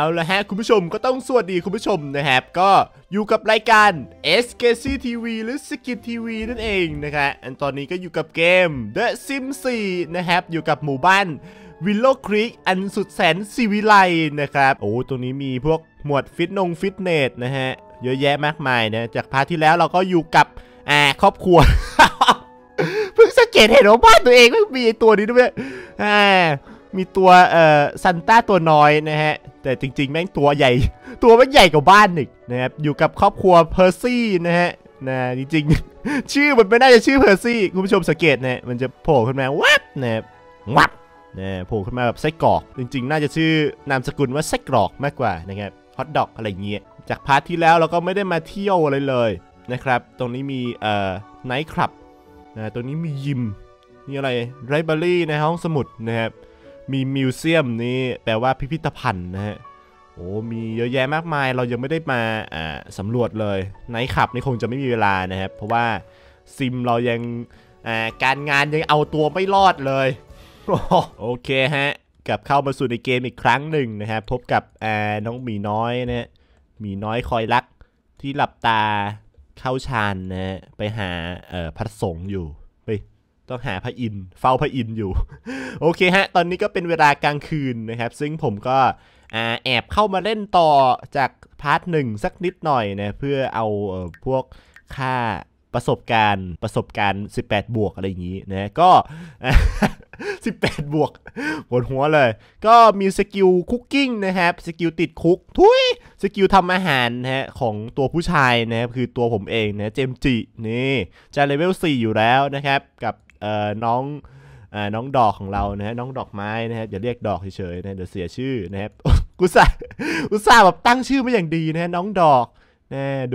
ละฮะคุณผู้ชมก็ต้องสวัสดีคุณผู้ชมนะครับก็อยู่กับรายการ SKC TV หรือ Skit TV นั่นเองนะครับตอนนี้ก็อยู่กับเกม The Sims 4 นะครับอยู่กับหมู่บ้าน Willow Creek อันสุดแสนศิวิไลนะครับโอ้ตรงนี้มีพวกหมวดฟิตเนสนะฮะเยอะแยะมากมายนะจากพาร์ทที่แล้วเราก็อยู่กับครอบครัว เพิ่งสังเกตเห็นว่าบ้านตัวเองมีตัวนี้ด้วยมีตัวซันต้าตัวน้อยนะฮะแต่จริงๆแม่งตัวใหญ่ตัวมันใหญ่กว่าบ้านอีกนะครับอยู่กับครอบครัวเพอร์ซี่นะฮะจริงๆชื่อมันไม่น่าจะชื่อเพอร์ซี่คุณผู้ชมสังเกตนะมันจะโผล่ขึ้นมาวับนะครับวับโผล่ขึ้นมาแบบไส้กรอกจริงๆน่าจะชื่อนามสกุลว่าไส้กรอกมากกว่านะครับฮอทดอกอะไรเงี้ยจากพาร์ทที่แล้วเราก็ไม่ได้มาเที่ยวอะไรเลยนะครับตรงนี้มีไนท์คลับตรงนี้มียิมมีอะไรไลบรารีในห้องสมุดนะครับมีมิวเซียมนี่แปลว่าพิพิธภัณฑ์นะฮะโอ้มีเยอะแยะมากมายเรายังไม่ได้มาสำรวจเลยไนท์คลับนี่คงจะไม่มีเวลานะครับเพราะว่าซิมเรายังการงานยังเอาตัวไม่รอดเลยโอเคฮะกลับเข้ามาสู่ในเกมอีกครั้งหนึ่งนะครับพบกับน้องหมีน้อยนะฮะหมีน้อยคอยรักที่หลับตาเข้าฌานนะฮะไปหาพระสงฆ์อยู่ต้องหาพระอินทร์เฝ้าพระอินทร์อยู่ โอเคฮะตอนนี้ก็เป็นเวลากลางคืนนะครับซึ่งผมก็แอบเข้ามาเล่นต่อจากพาร์ทหนึ่งสักนิดหน่อยนะเพื่อเอาพวกค่าประสบการณ์18บวกอะไรอย่างนี้นะก็ 18บวกปวดหัวเลยก็มีสกิลคุกกิ้งนะครับสกิลติดคุกทุยสกิลทำอาหารนะฮะของตัวผู้ชายนะครับคือตัวผมเองนะเจมจินี่จะเลเวล4อยู่แล้วนะครับกับน้องดอกของเรานะฮะน้องดอกไม้นะฮะอย่าเรียกดอกเฉยๆนะเดี๋ยวเสียชื่อนะครับ อุตส่าห์แบบตั้งชื่อมาอย่างดีนะน้องดอกนะดู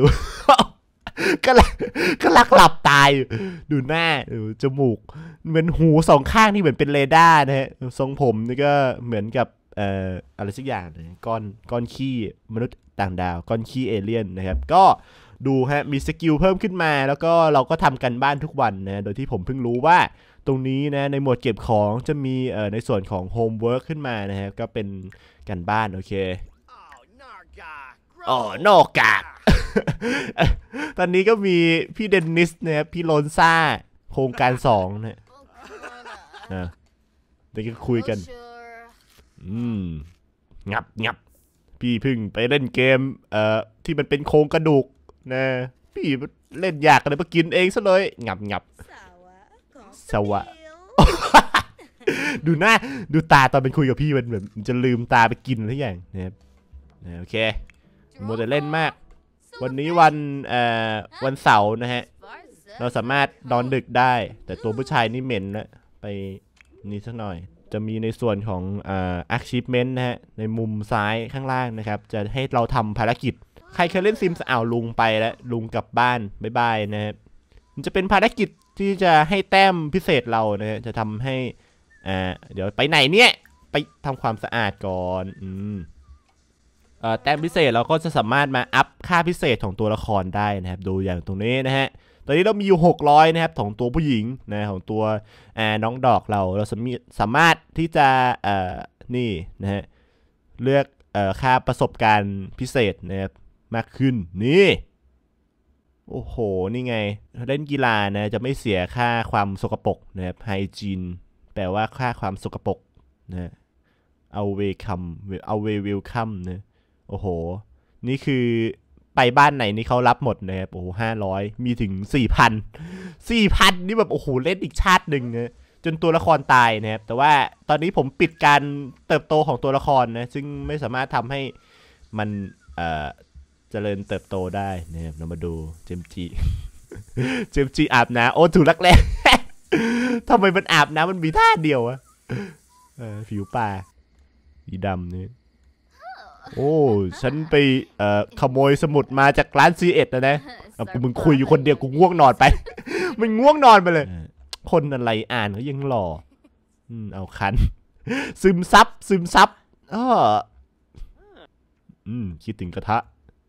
ก็ลักหลับตายดูหน้าดูจมูกเหมือนหูสองข้างที่เหมือนเป็นเรดาร์นะฮะทรงผมนี่ก็เหมือนกับอะไรสักอย่างนะก้อนขี้มนุษย์ต่างดาวก้อนขี้เอเลี่ยนนะครับก็ดูฮะมีสกิลเพิ่มขึ้นมาแล้วก็เราก็ทำกันบ้านทุกวันนะโดยที่ผมเพิ่งรู้ว่าตรงนี้นะในหมวดเก็บของจะมีในส่วนของโฮมเวิร์คขึ้นมานะฮะก็เป็นกันบ้านโอเคอ๋อนอกกาก ตอนนี้ก็มีพี่เดนนิสนะครับพี่โลนซ่าโครงการ2นะเดี๋ยวก็คุยกันงับพี่พึ่งไปเล่นเกมที่มันเป็นโครงกระดูกนะพี่เล่นยากเลยมากินเองซะเลยงับสวะ ดูหน้าดูตาตอนเป็นคุยกับพี่มันแบบจะลืมตาไปกินทุกอย่างนะครับโอเคมัวแต่เล่นมากวันนี้วันเสาร์นะฮะเราสามารถนอนดึกได้แต่ตัวผู้ชายนี่เหม็นนะไปนี่สักหน่อยจะมีในส่วนของachievement นะฮะในมุมซ้ายข้างล่างนะครับจะให้เราทำภารกิจใครเคยเล่นซิมส์ลุงไปแล้วลุงกลับบ้านบ๊ายบายนะครับมันจะเป็นภารกิจที่จะให้แต้มพิเศษเรานะฮะจะทำให้เดี๋ยวไปไหนเนี่ยไปทำความสะอาดก่อนแต้มพิเศษเราก็จะสามารถมาอัพค่าพิเศษของตัวละครได้นะครับดูอย่างตรงนี้นะฮะตอนนี้เรามีอยู่600นะครับของตัวผู้หญิงนะของตัวน้องดอกเราสามารถที่จะนี่นะฮะเลือกค่าประสบการณ์พิเศษนะครับมากขึ้นนี่โอ้โหนี่ไงเล่นกีฬานะจะไม่เสียค่าความสกปรกนะครับไฮจีนแปลว่าค่าความสกปรกนะเอาเวลคัมนะโอ้โหนี่คือไปบ้านไหนนี่เขารับหมดนะครับโอ้โห500มีถึง 4,000 นี่แบบโอ้โหเล่นอีกชาติหนึ่งนะจนตัวละครตายนะครับแต่ว่าตอนนี้ผมปิดการเติบโตของตัวละครนะซึ่งไม่สามารถทำให้มันเจริญเติบโตได้นะครับเรามาดูเจมจีอาบน้ำโอ้ถูกลักแร้ทำไมมันอาบน้ำมันมีท่าเดียวอะผิวปลาสีดำนี่โอ้ฉันไปขโมยสมุดมาจากร้าน C1 นะมึงคุยอยู่คนเดียวกูง่วงนอนไป มันง่วงนอนไปเลยคนอะไรอ่านเขายังหล่อเอาคันซึมซับคิดถึงกระทะ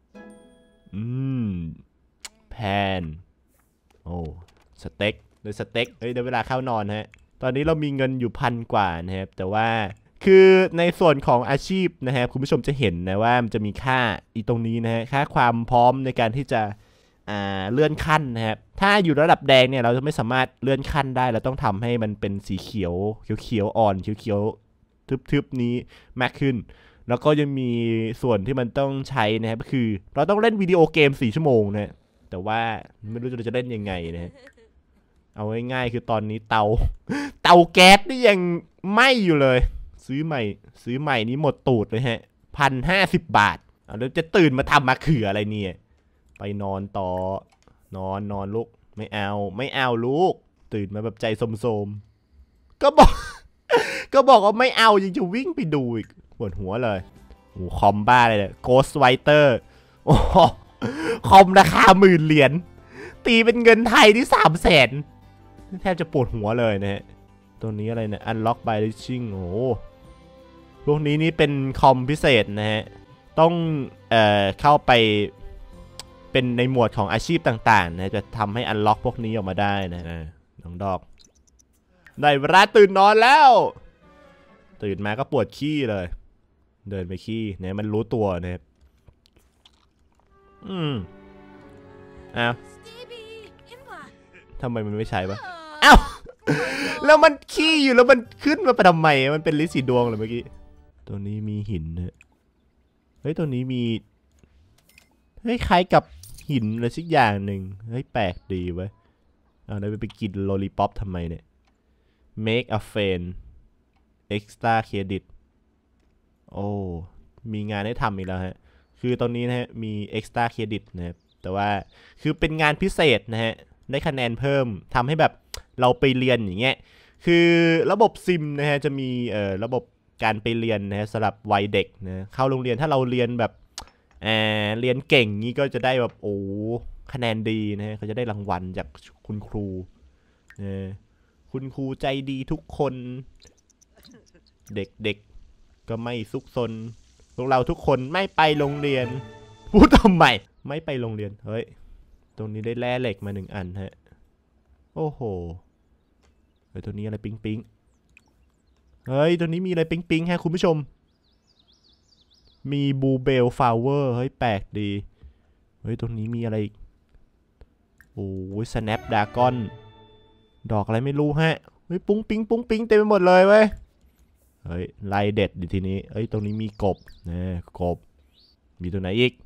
แพนโอ้สเต็กเฮ้ยได้เวลาเข้านอนฮะตอนนี้เรามีเงินอยู่1,000 กว่านะครับแต่ว่าคือในส่วนของอาชีพนะครับคุณผู้ชมจะเห็นนะว่ามันจะมีค่าอีตรงนี้นะฮะค่าความพร้อมในการที่จะเลื่อนขั้นนะครับถ้าอยู่ระดับแดงเนี่ยเราจะไม่สามารถเลื่อนขั้นได้เราต้องทำให้มันเป็นสีเขียวเขียวอ่อนเขียวทึบๆนี้มากขึ้นแล้วก็ยังมีส่วนที่มันต้องใช้นะครับก็คือเราต้องเล่นวิดีโอเกม4 ชั่วโมงนะแต่ว่าไม่รู้จะเล่นยังไงนะเอาง่ายๆคือตอนนี้เตาแก๊สนี่ยังไหม้อยู่เลยซื้อใหม่นี้หมดตูดเลยฮะ1,050 บาทแล้วจะตื่นมาทำมาเขืออะไรเนี่ยไปนอนต่อนอนลูกไม่เอาลูกตื่นมาแบบใจโสมๆก็บอกว่าไม่เอายังจะวิ่งไปดูอีกปวดหัวเลยโอ้คอมบ้าเลยเนี่ย Ghostwriter โอ้คอมราคา10,000 เหรียญตีเป็นเงินไทยที่300,000แทบจะปวดหัวเลยนะฮะตัวนี้อะไรเนี่ย Unlock by Reaching โอ้พวกนี้นี่เป็นคอมพิเศษนะฮะต้องเข้าไปเป็นในหมวดของอาชีพต่างๆนะจะทำให้ Unlock พวกนี้ออกมาได้นะน้องดอกได้เวลาตื่นนอนแล้วตื่นมาก็ปวดขี้เลยเดินไปขี้เนี่ยมันรู้ตัวนะครับอ้าวทำไมมันไม่ใช่ปะอ้าวแล้วมันขี้อยู่แล้วมันขึ้นมาไปทำไมมันเป็นลิสีดวงเหรอเมื่อกี้ตัวนี้มีหินนะเฮ้ยตัวนี้มีเฮ้ยคล้ายกับหินอะไรสักอย่างหนึ่งเฮ้ยแปลกดีเว้ยเอาได้ไปกินโลลิป๊อปทำไมเนี่ย make a friend extra credit โอ้มีงานให้ทำอีกแล้วฮะคือตอนนี้นะฮะมี extra credit นะครับแต่ว่าคือเป็นงานพิเศษนะฮะได้คะแนนเพิ่มทำให้แบบเราไปเรียนอย่างเงี้ยคือระบบซิมนะฮะจะมีระบบการไปเรียนนะฮะสำหรับวัยเด็กนะเข้าโรงเรียนถ้าเราเรียนแบบเรียนเก่งงี้ก็จะได้แบบโอ้คะแนนดีนะฮะเขาจะได้รางวัลจากคุณครูคุณครูใจดีทุกคนเด็กก็ไม่ซุกซนพวกเราทุกคนไม่ไปโรงเรียนพูดทำไมไม่ไปโรงเรียนเฮ้ยตรงนี้ได้แร่เหล็กมา1 อันฮะโอ้โหเฮ้ยตัวนี้อะไรปิ๊งเฮ้ยตัวนี้มีอะไรปิ๊งฮะคุณผู้ชมมีบูเบลฟลาวเวอร์เฮ้ยแปลกดีเฮ้ยตรงนี้มีอะไรโอ้ยสแนปดากอนดอกอะไรไม่รู้ฮะเฮ้ยปุ้งปิ๊งเต็มไปหมดเลยเว้ยเฮ้ยไล่เด็ดดิทีนี้เฮ้ยตรงนี้มีกบนะกบมีตัวไหนอีก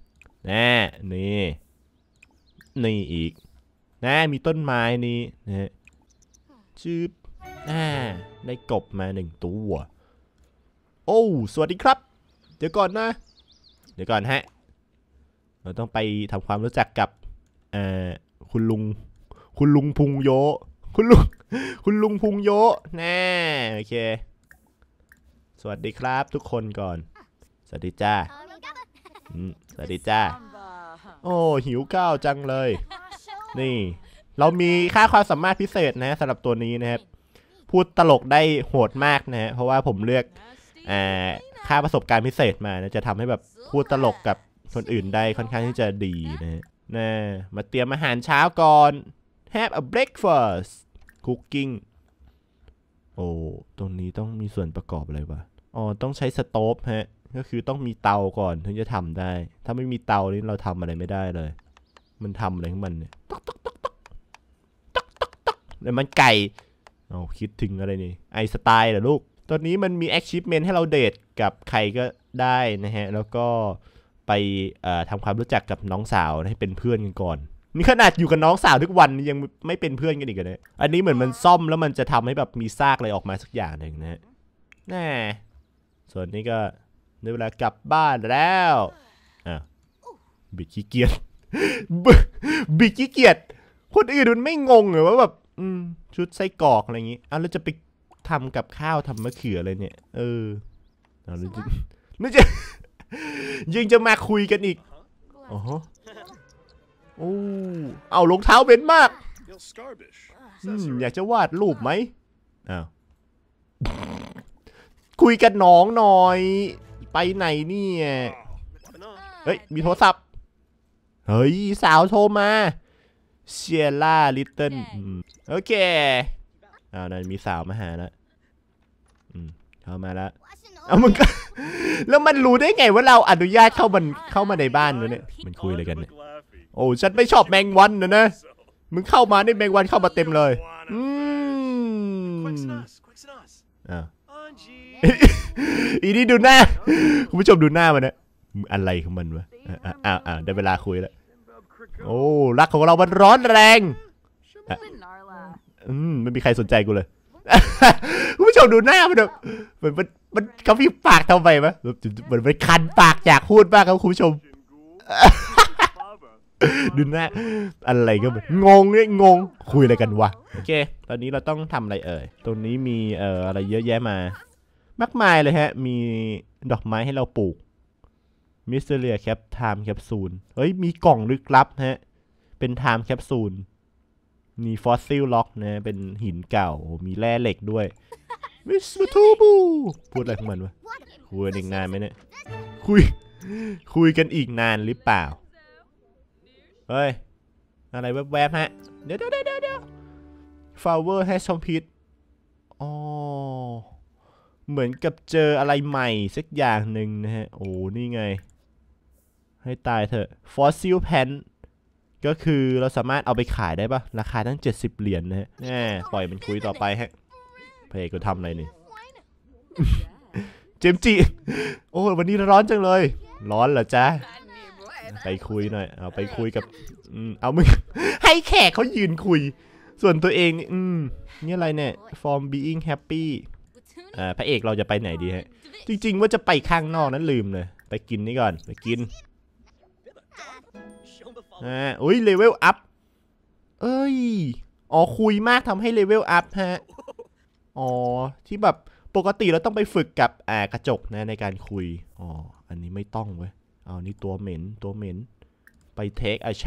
นี่อีกมีต้นไม้นี้นะชื่อได้กบมา1 ตัวโอ้สวัสดีครับเดี๋ยวก่อนฮะเราต้องไปทำความรู้จักกับคุณลุงพุงโยคุณลุงพุงโยโอเคสวัสดีครับทุกคนก่อนสวัสดีจ้าสวัสดีจ้าโอ้หิวข้าวจังเลยนี่เรามีค่าความสามารถพิเศษนะสำหรับตัวนี้นะครับพูดตลกได้โหดมากนะฮะเพราะว่าผมเลือกค่าประสบการณ์พิเศษมานะจะทำให้แบบพูดตลกกับคนอื่นได้ค่อนข้างที่จะดีนะมาเตรียมอาหารเช้าก่อน have a breakfast cooking โอ้ตรงนี้ต้องมีส่วนประกอบอะไรวะอ๋อต้องใช้สโต๊ฟฮะก็คือต้องมีเตาก่อนถึงจะทำได้ถ้าไม่มีเตานี่เราทำอะไรไม่ได้เลยมันทำอะไรของมันเนี่ยแล้วมันไก่เอาคิดถึงอะไรนี่ไอสไตล์เหรอลูกตอนนี้มันมี achievement ให้เราเดทกับใครก็ได้นะฮะแล้วก็ไปทำความรู้จักกับน้องสาวให้เป็นเพื่อนกันก่อนนี่ขนาดอยู่กับน้องสาวทุกวันยังไม่เป็นเพื่อนกันอีกเลยอันนี้เหมือนมันซ่อมแล้วมันจะทำให้แบบมีซากอะไรออกมาสักอย่างหนึ่งนะฮะส่วนนี้ก็ได้เวลากลับบ้านแล้วบิดขี้เกียจบิดขี้เกียจคนอื่นมันไม่งงเหรอว่าแบบชุดไส้กรอกอะไรอย่างงี้แล้วจะไปทำกับข้าวทำมะเขืออะไรเนี่ยนึกจะยังจะมาคุยกันอีกเอารองเท้าเบนมากอยากจะวาดรูปไหมคุยกับน้องหน่อยไปไหนเนี่ยเฮ้ยมีโทรศัพท์เฮ้ยสาวโทรมาเชียร่าลิตเติ้ลโอเคนั่นมีสาวมาหาแล้วเข้ามาแล้วเอามึงก็แล้วมันรู้ได้ไงว่าเราอนุญาตเข้ามาในบ้านเนี่ยมันคุยอะไรกันเนี่ยโอ้ฉันไม่ชอบแมงวันนะมึงเข้ามาในแมงวันเข้ามาเต็มเลยอีนี่ดูหน้าคุณผู้ชมดูหน้ามันนะอะไรของมันวะได้เวลาคุยแล้วโอ้รักของเรามันร้อนแรงไม่มีใครสนใจกูเลยคุณผู้ชมดูหน้ามันแบบมันเขาพิมพ์ปากทำไมวะเหมือนมันคันปากอยากพูดมากครับคุณผู้ชมดูหน้าอะไรก็แบบงงเนี่ยงงคุยอะไรกันวะโอเคตอนนี้เราต้องทำอะไรตรงนี้มีอะไรเยอะแยะมามากมายเลยฮะมีดอกไม้ให้เราปลูกมิสเตอร์เรียแคปไทม์แคปซูลเฮ้ยมีกล่องลึกลับฮะเป็นไทม์แคปซูลมีฟอสซิลล็อกนะเป็นหินเก่ามีแร่เหล็กด้วยมิสทูบูพูดอะไรของมันวะคุยกันอีกนานไหมเนี่ยคุยกันอีกนานหรือเปล่าเฮ้ยอะไรแวบๆฮะเดี๋ยวฟลาวเวอร์ให้ชมพิษอ๋อเหมือนกับเจออะไรใหม่สักอย่างหนึ่งนะฮะโอ้นี่ไงให้ตายเถอะฟอสซิลแพนก็คือเราสามารถเอาไปขายได้ปะราคาตั้ง70 เหรียญนะฮะปล่อยมันคุยต่อไปฮะเพลก็ทำอะไรนี่ เจมจีโอ้วันนี้ร้อนจังเลยร้อนเหรอจ๊ะไปคุยหน่อยเอาไปคุยกับเอามึง ให้แขกเขายืนคุยส่วนตัวเองนี่อะไรเนี่ย from being happy พระเอกเราจะไปไหนดีฮะจริงๆว่าจะไปข้างนอกนั้นลืมเลยไปกินนี่ก่อนไปกินอุ้ยเลเวลอัพเอ้ยอ๋อคุยมากทำให้เลเวลอัพฮะอ๋อที่แบบปกติเราต้องไปฝึกกับกระจกนะในการคุยอ๋ออันนี้ไม่ต้องเว้ยเอานี่ตัวเหม็นไป take a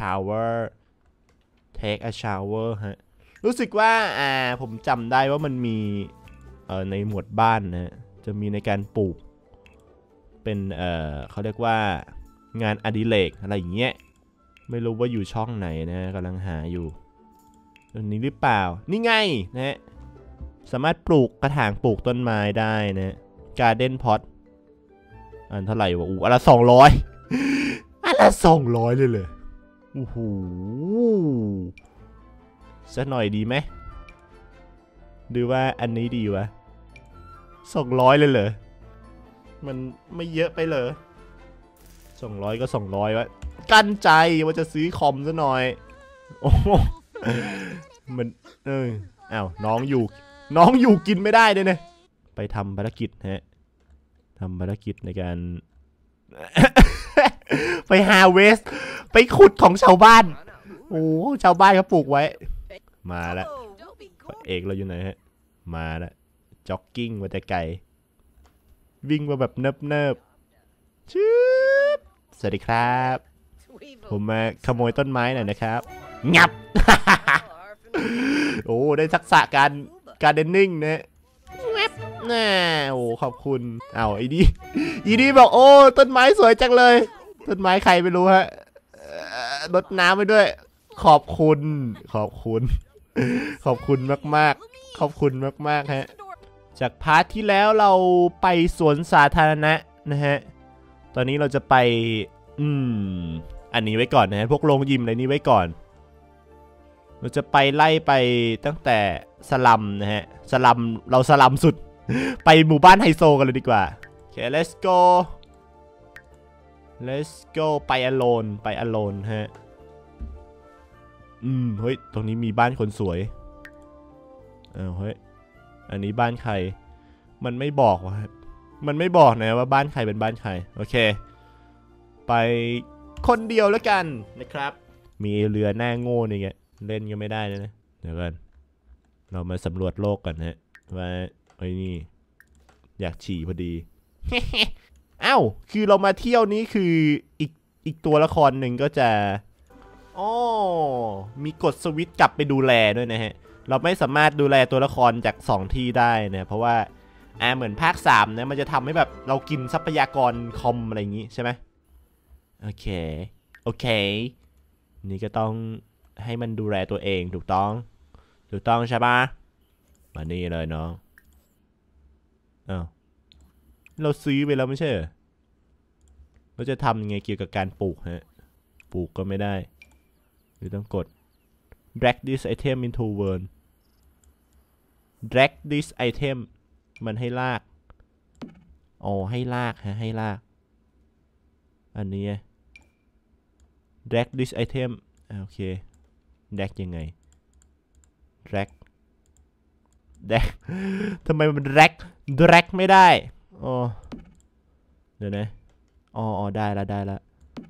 shower ฮะรู้สึกว่าผมจำได้ว่ามันมีในหมวดบ้านนะจะมีในการปลูกเป็นเขาเรียกว่างานอดิเรกอะไรอย่างเงี้ยไม่รู้ว่าอยู่ช่องไหนนะกำลังหาอยู่ตรงนี้หรือเปล่านี่ไงนะสามารถปลูกกระถางปลูกต้นไม้ได้นะการ์เด้นพอตอันเท่าไหร่วะอันละ200อันละ200เลยโอ้โหสักหน่อยดีไหมดูว่าอันนี้ดีวะ200เลยเหรอมันไม่เยอะไปเลย200ก็200วะกั้นใจว่าจะซื้อคอมซะหน่อยโอ้มันอ้าวน้องอยู่กินไม่ได้เลยเนี่ยไปทำภารกิจฮะทำภารกิจในการ ไปหาเวสไปขุดของชาวบ้านโอ้ชาวบ้านเขาปลูกไว้มาแล้วเอกเราอยู่ไหนฮะมาแล้วจ็อกกิ้งมาแต่ไกลวิ่งมาแบบเนิบชื่อสวัสดีครับผมมาขโมยต้นไม้หน่อยนะครับงับ โอ้ได้ทักษะการเดนนิ่งนะงับน่าโอ้ขอบคุณเอาอีดีบอกโอ้ต้นไม้สวยจังเลยต้นไม้ใครไม่รู้ฮะรดน้ำไปด้วยขอบคุณมากขอบคุณมากฮะจากพาร์ทที่แล้วเราไปสวนสาธารณะนะฮะตอนนี้เราจะไปอันนี้ไว้ก่อนนะพวกโรงยิมอะไรนี้ไว้ก่อนเราจะไปไล่ไปตั้งแต่สลัมนะฮะสลัมสุด ไปหมู่บ้านไฮโซกันเลยดีกว่าโอเค let's go ไป alone ฮะเฮ้ยตรงนี้มีบ้านคนสวยเฮ้ยอันนี้บ้านใครมันไม่บอกว่ะมันไม่บอกนะว่าบ้านใครเป็นบ้านใครโอเคไปคนเดียวแล้วกันนะครับมีเรือหน้าโง่นี่ไงเล่นก็ไม่ได้นะเดี๋ยวกันเรามาสำรวจโลกกันฮะว่าไอ้นี่อยากฉี่พอดี อ้าวคือเรามาเที่ยวนี้คืออีกตัวละครหนึ่งก็จะมีกดสวิตช์กลับไปดูแลด้วยนะฮะเราไม่สามารถดูแลตัวละครจาก2ที่ได้นะเพราะว่าเหมือนภาค3นะมันจะทำให้แบบเรากินทรัพยากรคอมอะไรอย่างงี้ใช่ไหมโอเคนี่ก็ต้องให้มันดูแลตัวเองถูกต้องใช่ปะมานี่เลยเนาะเราซื้อไปแล้วไม่ใช่เหรอเราจะทำยังไงเกี่ยวกับการปลูกฮะปลูกก็ไม่ได้หรือต้องกด drag this item into world drag this item มันให้ลากอ๋อให้ลากฮะให้ลากอันนี้ drag this item โอเค drag ยังไง drag ทำไมมัน drag ไม่ได้อ๋อเดี๋ยวนะอ๋อได้แล้ว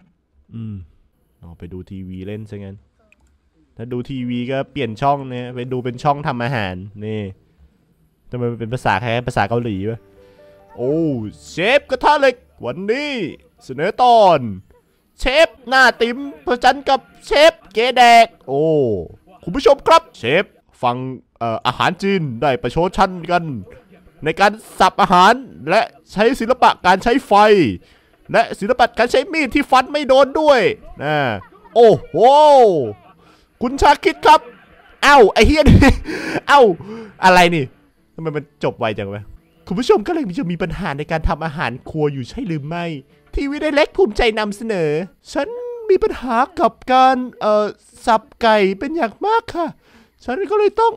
ไปดูทีวีเล่นซะงั้นถ้าดูทีวีก็เปลี่ยนช่องเนี่ยไปดูเป็นช่องทำอาหารนี่ทำไมมันเป็นภาษาแค่ภาษาเกาหลีวะโอ้เชฟกระทะเหล็กวันนี้เสนอตอนเชฟหน้าติ๋มประจันกับเชฟเก๋แดกโอ้คุณผู้ชมครับเชฟฟังอาหารจีนได้ประชดชั้นกันในการสับอาหารและใช้ศิลปะการใช้ไฟและศิลปะการใช้มีดที่ฟันไม่โดนด้วยนะโอ้โหคุณชาคิดครับเอ้าไอ้เฮียนี่เอ้าอะไรนี่ทำไมมันจบไวจังวะคุณผู้ชมก็เลยจะมีปัญหาในการทำอาหารครัวอยู่ใช่หรือไม่ทีวีได้เล็กภูมิใจนำเสนอฉันมีปัญหากับการสับไก่เป็นอย่างมากค่ะฉันก็เลยต้อง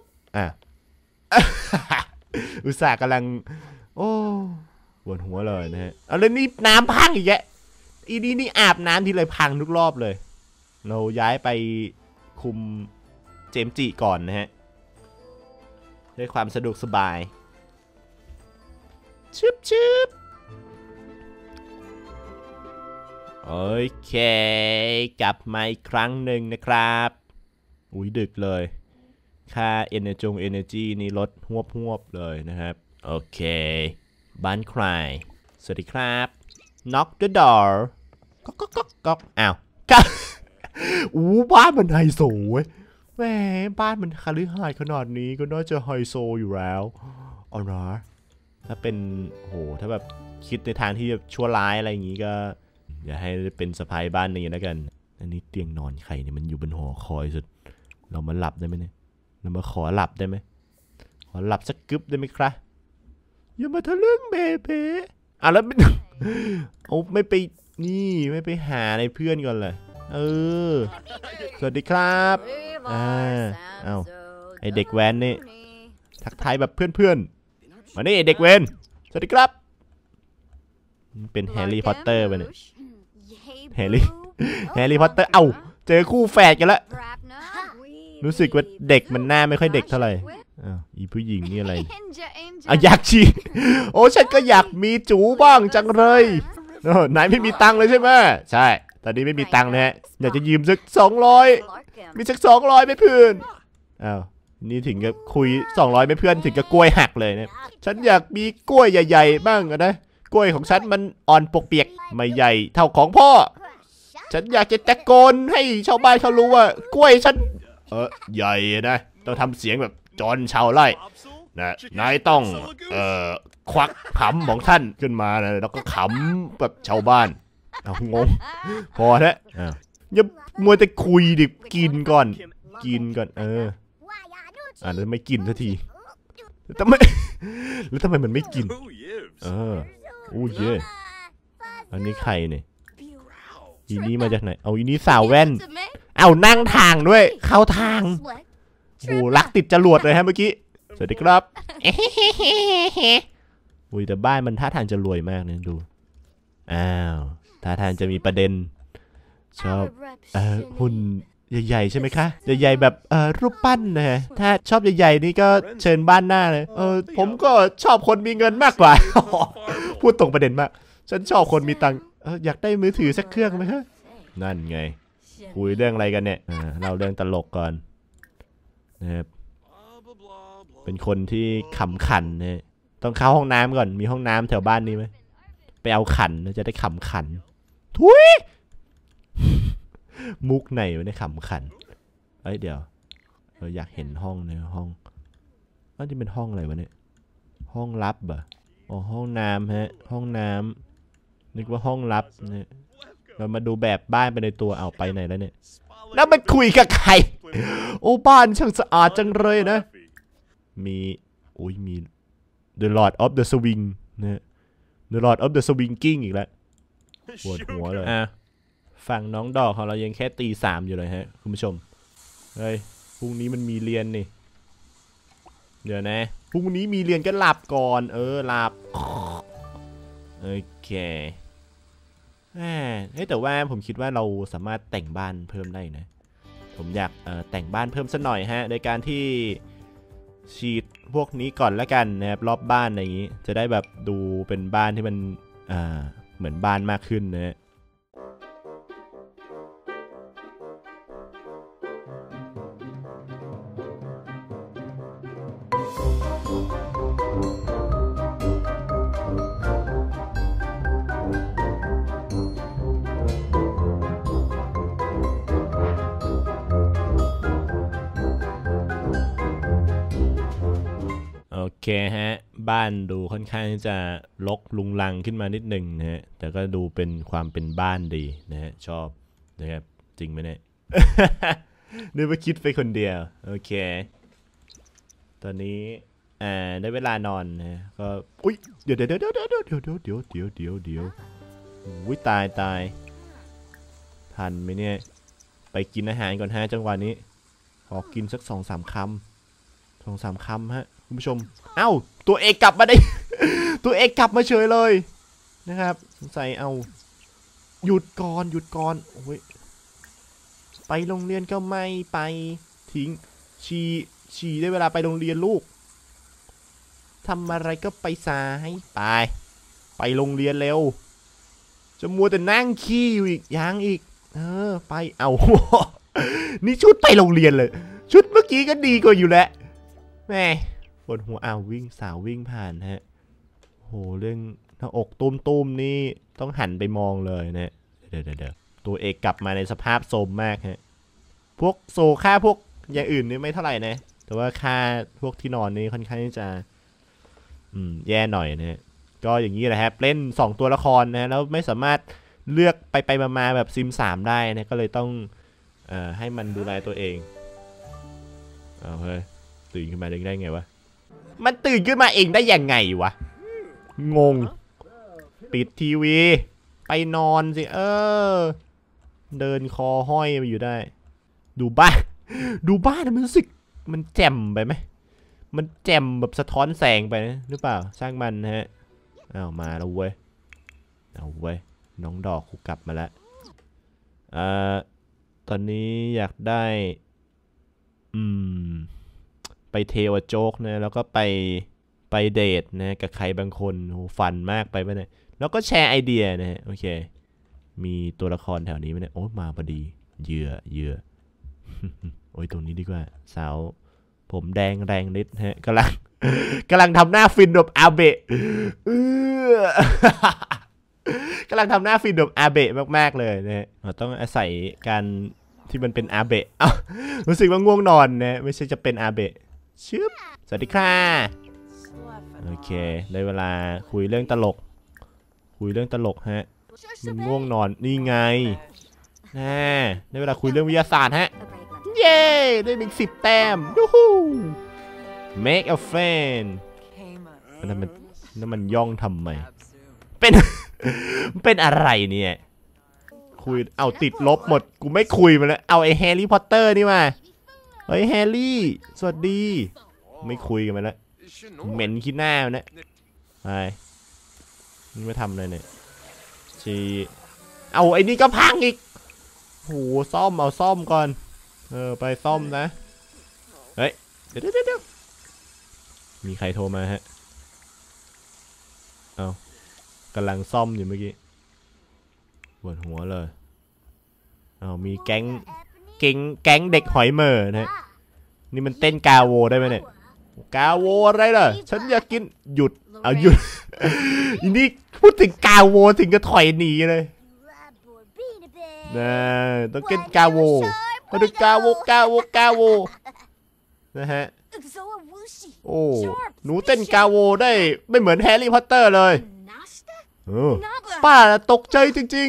อุตส่าห์กำลังโอ้ปวดหัวเลยนะฮะเอาเลยนี่น้ำพังอีกแยะอีนี่อาบน้ำทีเลยพังทุกรอบเลยเราย้ายไปคุมเจมจิก่อนนะฮะด้วยความสะดวกสบายชึบโอเคกลับมาอีกครั้งหนึ่งนะครับอุ้ยดึกเลยค่า energy นี่ลดหวบเลยนะครับโอเคบ้านใครสวัสดีครับ knock the door ก๊อกอ้าวบ้านมันไฮโซเว้ยแหมบ้านมันคฤหาสน์ขนาดนี้ก็น่าจะไฮโซอยู่แล้วอ๋อนะถ้าเป็นโหถ้าแบบคิดในทางที่แบบชั่วร้ายอะไรอย่างงี้ก็อย่าให้เป็นสะพายบ้านนี้แล้วกันอันนี้เตียงนอนใครเนี่ยมันอยู่บนหอคอยสุดเรามาหลับได้ไหมเนี่ยเรามาขอหลับได้ไหมขอหลับสักกึ๊บได้ไหมครับอย่ามาทะลึ่งเบเบ้แล้วไม่ไปนี่ไม่ไปหาในเพื่อนก่อนเลยสวัสดีครับไอเด็กแว้นนี่ทักทายแบบเพื่อนมานี่เด็กแว้นสวัสดีครับเป็นแฮร์รี่พอตเตอร์ไปเนี่ยแฮร์รี่พอตเตอร์เจอคู่แฝดกันแล้วรู้สึกว่าเด็กมันหน้าไม่ค่อยเด็กเท่าไหร่อีผู้หญิงนี่อะไรอยากชีโอ้ฉันก็อยากมีจูบ้างจังเลยนายไม่มีตังค์เลยใช่ไหมใช่ตอนนี้ไม่มีตังค์นะฮะอยากจะยืมสัก200มีสัก200ไม่เพื่อนนี่ถึงกับคุย200ไม่เพื่อนถึงกับกล้วยหักเลยนะฉันอยากมีกล้วยใหญ่ๆบ้างนะกล้วยของฉันมันอ่อนปกเปียกไม่ใหญ่เท่าของพ่อฉันอยากจะตะโกนให้ชาวบ้านเขารู้ว่ากล้วยฉันใหญ่นะต้องทำเสียงแบบจอนชาวไร่นะนายต้องควักขำของท่านขึ้นมานะแล้วก็ขำแบบชาวบ้านงงพอแล้วอย่ามัวแต่คุยดิกินก่อนแล้วไม่กินสักทีแล้วทำไมมันไม่กินอู้เย่อันนี้ใครเนี่ยอีนี่มาจากไหนอีนี่สาวแว่นนั่งทางด้วยเข้าทางโอ้ลักติดจรวดเลยฮะเมื่อกี้สวัสดีครับอุ้ยแต่บ้านมันท่าทางจะรวยมากนะดูท่าทางจะมีประเด็นชอบหุ่นใหญ่ๆใช่ไหมคะใหญ่ๆแบบรูปปั้นนะถ้าชอบใหญ่ๆนี่ก็เชิญบ้านหน้าเลยผมก็ชอบคนมีเงินมากกว่าพูดตรงประเด็นมากฉันชอบคนมีตังค์อยากได้มือถือสักเครื่องไหมฮะนั่นไงคุยเรื่องอะไรกันเนี่ยเราเรื่องตลกก่อนนะครับเป็นคนที่ขำขันนะต้องเข้าห้องน้ำก่อนมีห้องน้ำแถวบ้านนี้ไหมไปเอาขันจะได้ขำขันทุยมุกไหนไม่ได้ขำขันเดี๋ยวเราอยากเห็นห้องในห้องนี่เป็นห้องอะไรวะเนี่ยห้องลับเหรอห้องน้ำฮะห้องน้ำนึกว่าห้องลับเนี่ยเรามาดูแบบบ้านไปในตัวเอาไปไหนแล้วเนี่ยแล้วมันคุยกับใครโอ้บ้านช่างสะอาดจังเลยนะมีThe Lord of the Swing นะ The Lord of the Swinging อีกแล้วปวดหัวเลยฝั่งน้องดอกของเรายังแค่ตี 3อยู่เลยฮะคุณผู้ชมเฮ้ยพรุ่งนี้มันมีเรียนนี่เดี๋ยวนะพรุ่งนี้มีเรียนก็หลับก่อนหลับโอเคแต่ว่าผมคิดว่าเราสามารถแต่งบ้านเพิ่มได้นะผมอยากแต่งบ้านเพิ่มสักหน่อยฮะโดยการที่ฉีดพวกนี้ก่อนแล้วกันนะครับรอบบ้านอะไรอย่างนี้จะได้แบบดูเป็นบ้านที่มันเหมือนบ้านมากขึ้นนะฮะโอเคฮะบ้านดูค่อนข้างจะรกลุงลังขึ้นมานิดหนึ่งนะฮะแต่ก็ดูเป็นความเป็นบ้านดีนะฮะชอบนะครับจริงไหมเนี่ย นึกว่าคิดไปคนเดียวโอเคตอนนี้ได้เวลานอนนะก็อุ้ยเดี๋ยวอุ้ยตายทันไหมเนี่ยไปกินอาหารก่อนฮะจังหวะนี้ขอกินสัก2-3 คำฮะคุณผู้ชมเอ้าตัวเอกกลับมาได้ ตัวเอกกลับมาเฉยเลยนะครับสงสัยเอาหยุดก่อนโอ้ยไปโรงเรียนก็ไม่ไปทิ้งฉี่ได้เวลาไปโรงเรียนลูกทำอะไรก็ไปซาให้ไปโรงเรียนเร็วจะมัวแต่นั่งขี้อยู่อีกยังอีกไปเอา นี่ชุดไปโรงเรียนเลยชุดเมื่อกี้ก็ดีกว่าอยู่แล้วแม่ปวดหัววิ่งสาววิ่งผ่านฮะโหเรื่องหน้าอกตุ้มนี่ต้องหันไปมองเลยนะเดี๋ยวตัวเอกกลับมาในสภาพโทรมมากฮะพวกโซค่าพวกอย่างอื่นนี่ไม่เท่าไหร่นะแต่ว่าค่าพวกที่นอนนี่ค่อนข้างจะแย่หน่อยนะก็อย่างนี้แหละครับเล่น2ตัวละครนะแล้วไม่สามารถเลือกไปมาแบบซิม3ได้นะก็เลยต้องให้มันดูแลตัวเองเฮ้ยตื่นขึ้นมาได้ไงวะมันตื่นขึ้นมาเองได้ยังไงวะงงปิดทีวีไปนอนสิเดินคอห้อยไปอยู่ได้ดูบ้านมันรู้สึกมันแจ่มไปไหมมันแจ่มแบบสะท้อนแสงไปนะหรือเปล่าสร้างมันฮะมาแล้วเว้ยน้องดอกกูกลับมาแล้วตอนนี้อยากได้ไปเทวโจ๊กนะแล้วก็ไปเดทนะกับใครบางคนโหฟันมากไปไหมเนี่ยแล้วก็แชร์ไอเดียนะฮะโอเคมีตัวละครแถวนี้ไหมเนี่ยโอ้มาพอดีเหยื่อ โอ้ยตรงนี้ดีกว่าสาวผมแดงนิดฮะกำลังทำหน้าฟินแบบอาเบะกำลังทำหน้าฟินแบบอาเบะมากๆเลยนะต้องอาศัยการที่มันเป็นอาเบะรู้สึกว่าง่วงนอนนะไม่ใช่จะเป็นอาเบะชึบสวัสดีค่ะโอเคได้เวลาคุยเรื่องตลกฮะมันง่วงนอนนี่ไงได้เวลาคุยเรื่องวิทยาศาสตร์ฮะเย้ได้เป็น10 แต้มยูฮู make a friend นั่นมันย่องทำไมเป็นอะไรเนี่ยคุยเอาติดลบหมดกูไม่คุยมาแล้วเอาไอ้แฮร์รี่พอตเตอร์นี่มาเฮ้ยแฮร์รี่สวัสดีไม่คุยกันมาแล้วเหม็นขี้หน้าเนี่ยไปนี่ไม่ทำเลยเนี่ยเอาไอ้นี่ก็พังอีกโหซ่อมเอาซ่อมก่อนไปซ่อมนะเฮ้ยเดี๋ยวมีใครโทรมาฮะเอากำลังซ่อมอยู่เมื่อกี้ปวดหัวเลยมีแก๊งเด็กหอยเมอร์นะนี่มันเต้นกาโวได้ไหมเนี่ยกาโวอะไรล่ะฉันอยากกินหยุดอีนี่พูดถึงกาโวถึงก็ถอยหนีเลยนะต้องเต้นกาโวมาดูกาโวนะฮะโอ้หนูเต้นกาโวได้ไม่เหมือนแฮร์รี่พอตเตอร์เลยป้าตกใจจริง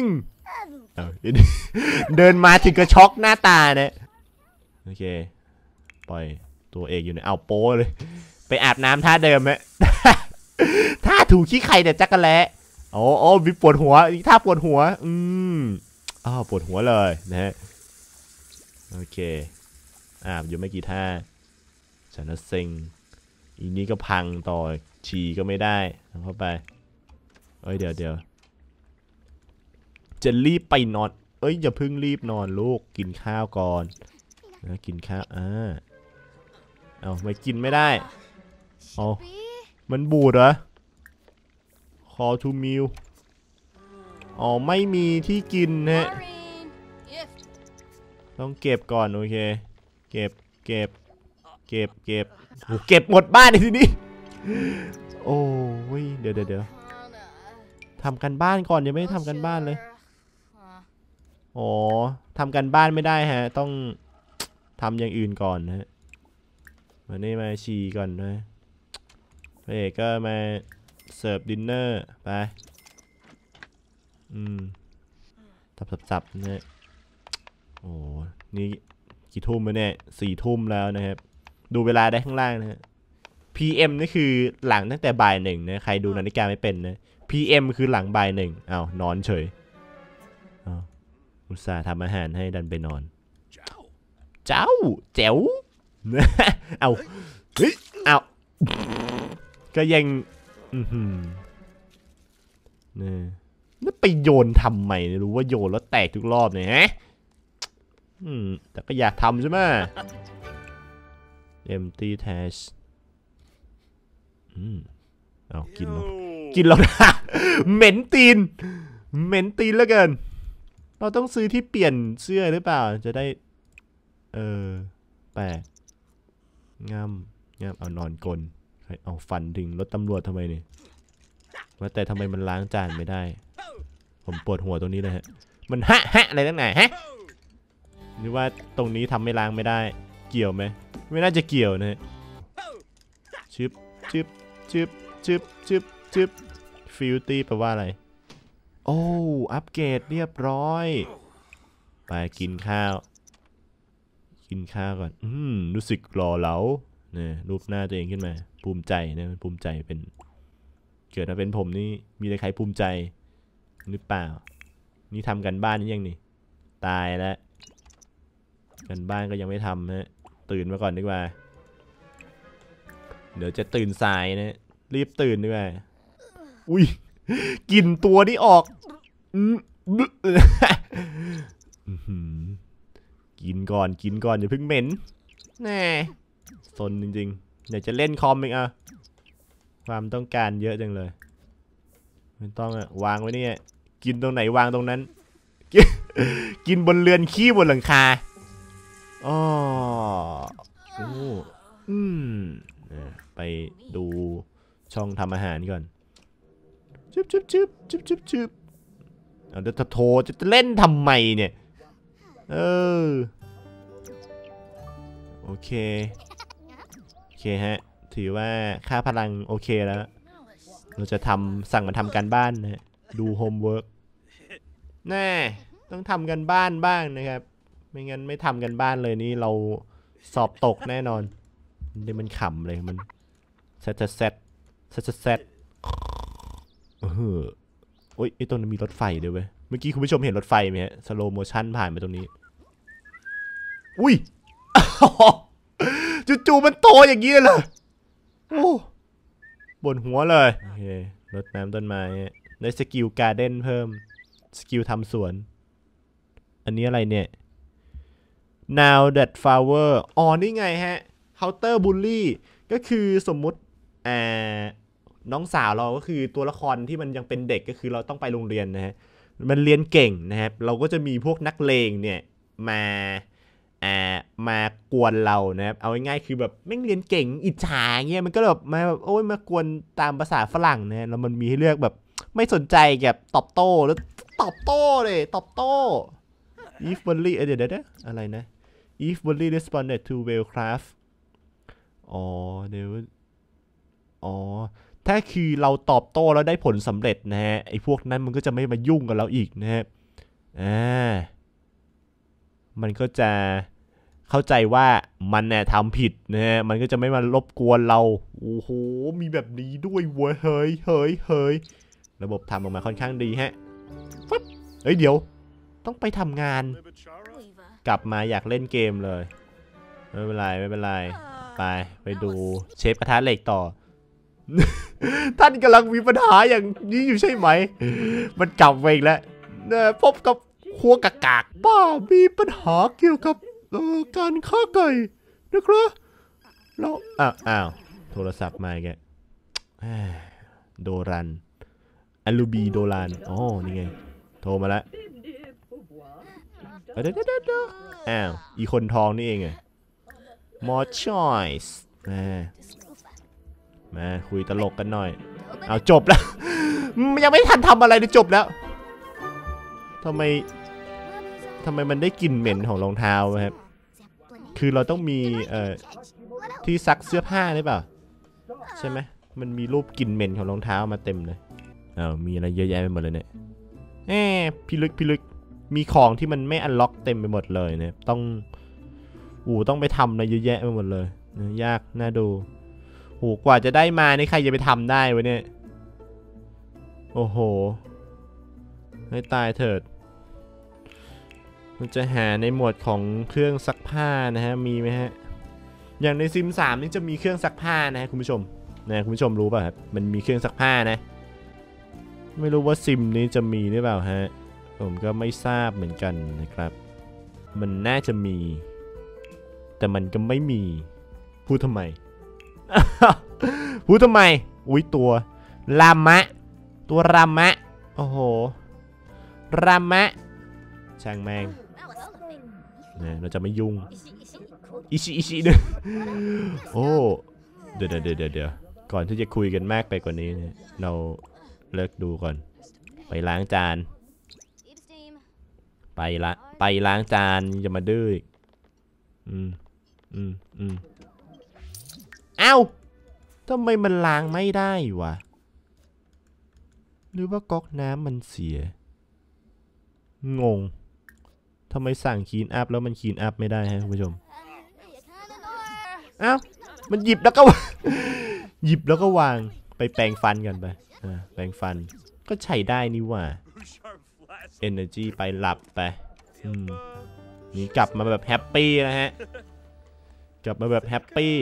ๆเดินมาถึงกระช็อกหน้าตาเนี่ยโอเคปล่อยตัวเอกอยู่ในเอาโป้เลยไปอาบน้ำท่าเดิมไหมท่าถูขี้ไข่แต่จักรแล้โอ้มีปวดหัวอีกท่าปวดหัวปวดหัวเลยนะฮะโอเคอยู่ไม่กี่ท่าฉันน่ะเซ็งอีนี้ก็พังต่อฉี่ก็ไม่ได้เข้าไปเดี๋ยวจะรีบไปนอนอย่าเพิ่งรีบนอนลูกกินข้าวก่อนนะกินข้าวไม่กินไม่ได้มันบูดเหรอ call to meal ไม่มีที่กินฮะต้องเก็บก่อนโอเคเก็บหมดบ้านในที่นี้โอ้ยเดี๋ยวทำกันบ้านก่อนยังไม่ได้ทำกันบ้านเลยทำกันบ้านไม่ได้ฮะต้องทำอย่างอื่นก่อนนะฮะมาฉี่ก่อนนะพระเอกก็มาเสิร์ฟดินเนอร์ไปสับนะนี่กี่ทุ่มแล้วเนี่ย4 ทุ่มแล้วนะครับดูเวลาได้ข้างล่างนะฮะ PM นี่คือหลังตั้งแต่บ่าย 1นะใครดูนาฬิกาไม่เป็นนะ PM คือหลังบ่าย 1นอนเฉยอุตส่าห์ทำอาหารให้ดันไปนอนเจ้าแจ๋วก็ยังนี่ไปโยนทำไมรู้ว่าโยนแล้วแตกทุกรอบเนี่ยฮะแต่ก็อยากทำใช่ไหม empty trash กินแล้วนะเหม็นตีนแล้วกันเราต้องซื้อที่เปลี่ยนเสื้อหรือเปล่าจะได้แปลกงามเอานอนกลเอาฟันดึงรถตำรวจทำไมเนี่ยว่าแต่ทำไมมันล้างจานไม่ได้ผมปวดหัวตรงนี้เลยฮะมันฮะอะไรตั้งไหนฮะนี่ว่าตรงนี้ทำไม่ล้างไม่ได้เกี่ยวไหมไม่น่าจะเกี่ยวนะฮะชึบฟิลตี้แปลว่าอะไรอัปเกรดเรียบร้อยไปกินข้าวก่อนรู้สึกหล่อเหลาเนี่ยรูปหน้าตัวเองขึ้นมาภูมิใจนะภูมิใจเป็นเกิดมาเป็นผมนี่มีใครภูมิใจหรือเปล่านี่ทำกันบ้านนี่ยังนี่ตายแล้วกันบ้านก็ยังไม่ทำนะตื่นมาก่อนดีกว่าเดี๋ยวจะตื่นสายนะรีบตื่นดีกว่าอุ้ยกินตัวนี้ออกกินก่อนอย่าเพิ่งเหม็นแน่ซนจริงๆอยากจะเล่นคอมอีกความต้องการเยอะจังเลยไม่ต้องวางไว้นี่กินตรงไหนวางตรงนั้นกินบนเรือนขี้บนหลังคาไปดูช่องทำอาหารก่อนชึบเดี๋ยวจะโทรจะเล่นทำไมเนี่ยโอเคฮะถือว่าค่าพลังโอเคแล้วเราจะสั่งมาทำการบ้านนะดูโฮมเวิร์กแน่ต้องทำกันบ้านบ้างนะครับไม่งั้นไม่ทำกันบ้านเลยนี่เราสอบตกแน่นอนนี่มันขำเลยมันเซตโอ้ยไอ้ตรงนั้นมีรถไฟด้วยเว้ยเมื่อกี้คุณผู้ชมเห็นรถไฟไหมฮะสโลโมชั่นผ่านไปตรงนี้อุ้ยจู่ๆมันโตอย่างนี้เลยบนหัวเลยโอเครดน้ำต้นไม้ได้สกิลการ์เด้นเพิ่มสกิลทำสวนอันนี้อะไรเนี่ย now that flower นี่ไงฮะ counter bully ก็คือสมมุติน้องสาวเราก็คือตัวละครที่มันยังเป็นเด็กก็คือเราต้องไปโรงเรียนนะฮะมันเรียนเก่งนะครับเราก็จะมีพวกนักเลงเนี่ยมากวนเรานะครับเอาง่ายๆคือแบบแม่งเรียนเก่งอิจฉาเงี้ยมันก็แบบมากวนตามภาษาฝรั่งนะแล้วมันมีให้เลือกแบบไม่สนใจแบบตอบโต้แล้วตอบโต้เลยตอบโต้ if only เดี๋ยวอะไรนะ if only responded to well craft เดี๋ยวถ้าคือเราตอบโต้แล้วได้ผลสำเร็จนะฮะไอ้พวกนั้นมันก็จะไม่มายุ่งกับเราอีกนะฮะมันก็จะเข้าใจว่ามันเนี่ยทำผิดนะฮะมันก็จะไม่มารบกวนเราโอ้โหมีแบบนี้ด้วยเว้ยเฮ้ยระบบทำออกมาค่อนข้างดีฮะปึ๊บเฮ้ยเดี๋ยวต้องไปทำงานกลับมาอยากเล่นเกมเลยไม่เป็นไรไม่เป็นไรไปดูเชฟกระทะเหล็กต่อ ท่านกำลังมีปัญหาอย่างนี้อยู่ใช่ไหมมันกลับไปอีกแล้วพบกับครัวกากบ้ามีปัญหาเกี่ยวกับการฆ่าไก่นะครับแล้วอ้าวโทรศัพท์มาแกโดรันอัลูบีโดรันอ๋อนี่ไงโทรมาแล้วเดี๋ยวอ้าวอีคนทองนี่เองไง more choice มาคุยตลกกันหน่อยเอาจบแล้ว ยังไม่ทันทำอะไรเลยจบแล้วทำไมมันได้กลิ่นเหม็นของรองเท้าครับคือเราต้องมีที่ซักเสื้อผ้าได้เปล่าใช่ไหมมันมีรูปกลิ่นเหม็นของรองเท้ามาเต็มเลยมีอะไรเยอะแยะไปหมดเลยเนี่ยพิลึกมีของที่มันไม่อันล็อกเต็มไปหมดเลยเนี่ยต้องไปทำอะไรเยอะแยะไปหมดเลยยากน่าดูกว่าจะได้มานี่ใครจะไปทำได้วะเนี่ยโอ้โหให้ตายเถิดมันจะหาในหมวดของเครื่องซักผ้านะฮะมีไหมฮะอย่างในซิม3นี่จะมีเครื่องซักผ้านะฮะคุณผู้ชมคุณผู้ชมรู้ป่ะครับมันมีเครื่องซักผ้านะไม่รู้ว่าซิมนี้จะมีหรือเปล่าฮะผมก็ไม่ทราบเหมือนกันนะครับมันน่าจะมีแต่มันก็ไม่มีพูดทำไม พูดทำไมอุ้ยตัวรามะโอ้โหรามะช่างแม่งเนี่ยเราจะไม่ยุ่งอิชิเด้อโอ้เดี๋ยวก่อนที่จะคุยกันมากไปกว่านี้เนี่ยเราเลิกดูก่อนไปล้างจานไปล้างจานจะมาดื้ออีกเอ้าทำไมมันล้างไม่ได้วะหรือว่าก๊อกน้ำมันเสียงงทำไมสั่งคีนอัพแล้วมันคีนอัพไม่ได้ฮะคุณผู้ชมเอ้ามันหยิบแล้วก็ หยิบแล้วก็วางไปแปรงฟันกันไปแปรงฟันก็ใช้ได้นี่ว่า energy ไปหลับไปนี่กลับมาแบบแฮปปี้นะฮะกลับมาแบบแฮปปี้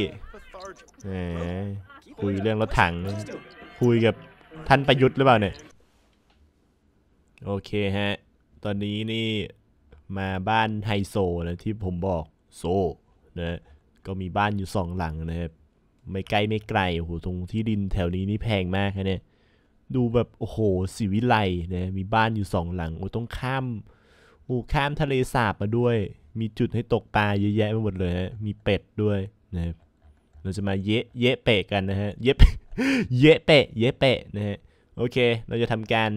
คุยเรื่องรถถังคุยกับท่านประยุทธ์หรือเปล่าเนี่ยโอเคฮะตอนนี้นี่มาบ้านไฮโซนะที่ผมบอกโซนะก็มีบ้านอยู่2 หลังนะครับไม่ใกล้ไม่ไกลโอ้โหตรงที่ดินแถวนี้นี่แพงมากนะเนี่ยดูแบบโอ้โหศิวิไลนะมีบ้านอยู่2 หลังโอ้ต้องข้ามทะเลสาบมาด้วยมีจุดให้ตกปลาเยอะแยะไปหมดเลยฮะมีเป็ดด้วยนะครับเราจะมาเยะเปะกันนะฮะเยะเปะนะฮะโอเคเราจะทำการ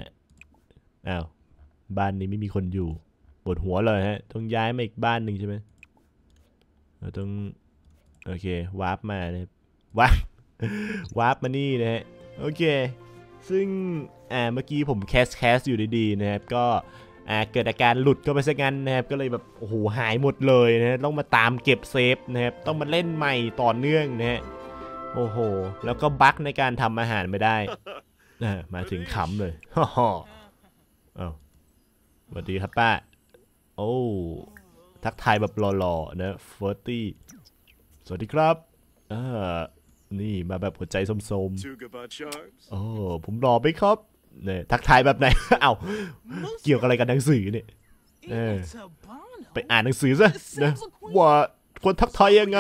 บ้านนี้ไม่มีคนอยู่ปวดหัวเลยฮะต้องย้ายมาอีกบ้านหนึ่งใช่ไหมเราต้องโอเควาร์ปมานะวาร์ปมานี่นะฮะโอเคซึ่งเมื่อกี้ผมแคสอยู่ดีๆนะครับก็เกิดอาการหลุดก็ไปซะงั้นนะครับก็เลยแบบโอ้โหหายหมดเลยนะต้องมาตามเก็บเซฟนะครับต้องมาเล่นใหม่ต่อเนื่องนะฮะโอ้โหแล้วก็บั๊กในการทำอาหารไม่ได้มาถึงขำเลยฮ่าสวัสดีครับป้าโอ้ทักทายแบบหล่อๆนะเฟอร์ตี้สวัสดีครับนี่มาแบบหัวใจส้มๆโอ้ผมหล่อไหมครับเนี่ยทักทายแบบไหน เอ้าเกี่ยวกับอะไรกันหนังสือเนี่ยไปอ่านหนังสือซะนะว่าคนทักทายยังไง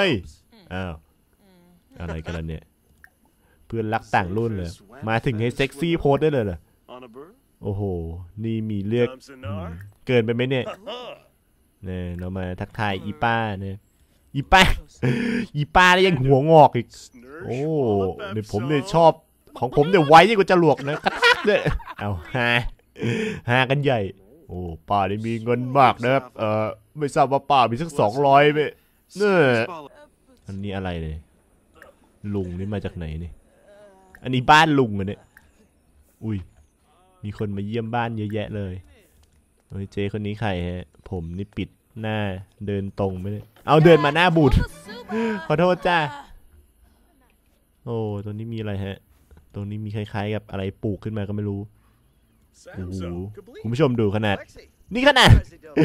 อะไรกันล่ะเนี่ยเพื่อนรักต่างรุ่นเลยมาถึงให้เซ็กซี่โพสได้เลยเหรอโอ้โหนี่มีเลือกเกินไปไหมเนี่ยเรามาทักทายอีป้าเนี่ยอีป้าได้ยังหัวงอกอีกโอ้เนี่ยผมเนี่ยชอบของผมเนี่ยไว้ยิ่งกว่าจรวดนะกระทักเลยเอาฮากันใหญ่โอ้ป้าได้มีเงินมากนะครับไม่ทราบว่าป้ามีสัก200ไหมเนี่ยอันนี้อะไรเลยลุงนี่มาจากไหนนี่อันนี้บ้านลุงเหรอเนี่ยอุ้ยมีคนมาเยี่ยมบ้านเยอะแยะเลยโอ้ยเจ๊คนนี้ใครฮะผมนี่ปิดหน้าเดินตรงไม่ได้เอาเดินมาหน้าบูดขอโทษจ้าโอ้ตัวนี้มีอะไรฮะตรงนี้มีคล้ายๆกับอะไรปลูกขึ้นมาก็ไม่รู้โอ้โหคุณผู้ชมดูขนาดนี่ขนาด